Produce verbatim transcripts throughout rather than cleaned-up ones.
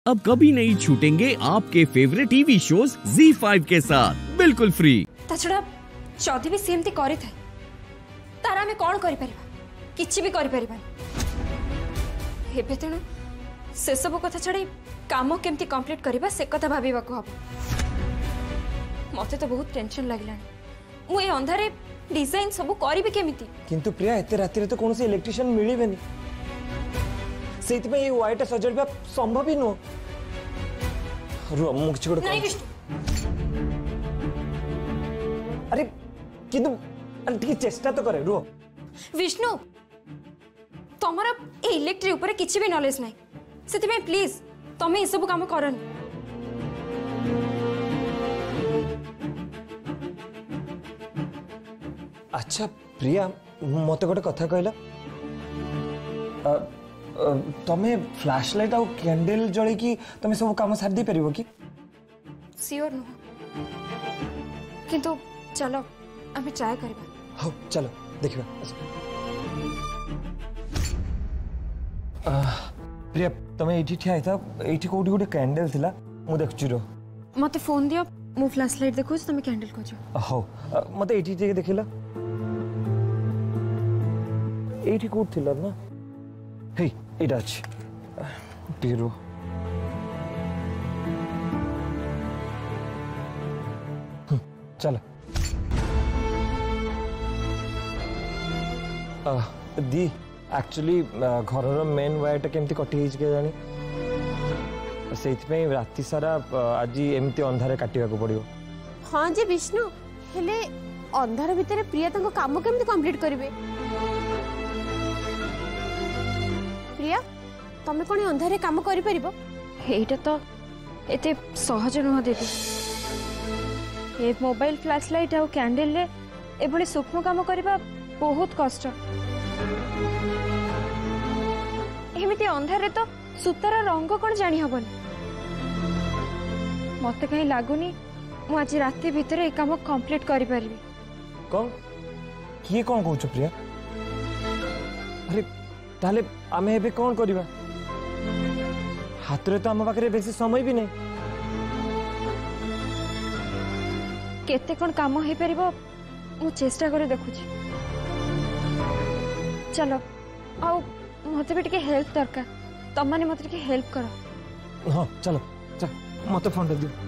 अब कभी नहीं छूटेंगे आपके favourite TV shows Zee five के साथ बिल्कुल फ्री। ताछड़ा जदि भी सेमती करि थाए तार आमे कोन करि परिबा किछि भी करि परिबा हेबे तेणु से सब कथा छाड़ी काम केमती कंप्लीट करबा से कथा भाबीबा को हबो। मते तो बहुत टेंशन लागलानी मु ए अंधारे डिजाइन सब करिबे केमिति। किंतु प्रिया एते राति रे तो कोनसी इलेक्ट्रिशियन मिलिबेनी सेति में ये वाइट सजड़बा संभव ही नो। रुआ मु किछ गोटे नहीं विष्णु अरे किंतु अरे ठीक चेष्टा तो करे रुआ। विष्णु तमरा ए इलेक्ट्रिक ऊपर किछि भी नॉलेज नाही सेति में प्लीज तमे ए सब काम करन। अच्छा प्रिया मते गोटे कथा कहला तमे फ्लैश लाइट आउ कैंडल जळे की तमे सब काम सार दे परिबो की? श्योर नो किंतु चलो आमे ट्राई करबा। हो चलो देखिबा। प्रिया तमे एठी ठिया था एठी कोठी गोटे कैंडल थिला मु देखछु रो। मते फोन दियो मु फ्लैश लाइट देखु तमे कैंडल खोजो। हो मते एठी जे देखिला एठी कोठ थिला ना हे एटा अछि टीरो चलो दी एक्चुअली घर मेन वायर केमती कटि के जानी से राति सारा आज एमती अंधारे काटिया को पड़ियो। हाँ जी विष्णु हेले अंधार भितर प्रिया तांको काम केमती कंप्लीट करिवे? प्रिया तमे कोनी अंधारे काम करि परिबो? एटा तो एते सहज नुह दीदी। ए मोबाइल फ्लैश लाइट आ कैंडल ले एभली सूक्ष्म काम करबा बहुत कष्ट। एमिति अंधारे तो सुतार रंग कोन जानि हबनी। मते कहीं लागुनी मु आज राति भितर ए काम कंप्लीट करि परिबी। कौन किए कौन कहू प्रिया? अरे ताले आमे एबे कौन करिबा? हाथ रे तो आम पाखरे बेसी समय भी नहीं। केते कोन काम हे परिबो मु चेष्टा करे देखुची। चलो आ मते भी टिके हेल्प दरकार तम माने मते टिके हेल्प करो। हां चलो चल मते फोन दे दियो।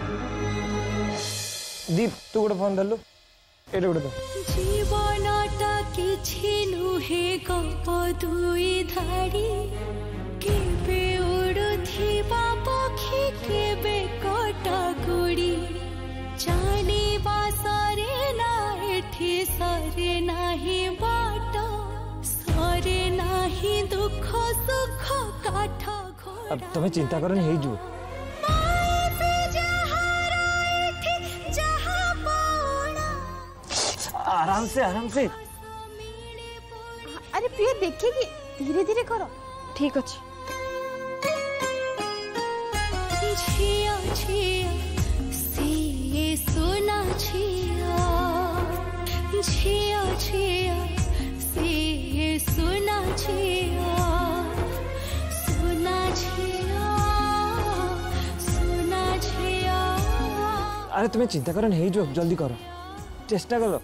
दीप तू गोटे फोन दलु एटा गोटे दे। जीवनटा किछि नुहे गप दुई धाड़ी केबे उड़ुथिबा पक्षी केबे कटा गुड़ी जानी बासरे ना एठी सरे नाही बाट सरे नाही दुख सुख काठ घोड़ा। अब तुम्हें चिंता करनी है जो आराम से आराम से। अरे प्रिया देखेगी धीरे धीरे करो। ठीक अछि। छिया छिया से सोना छिया छिया छिया से सोना छिया सोना छिया सोना छिया। अरे तुम्हें चिंता करनी है जो जल्दी करो चेष्टा करो।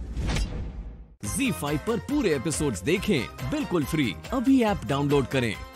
ज़ी फाइव पर पूरे एपिसोड्स देखें बिल्कुल फ्री। अभी ऐप डाउनलोड करें।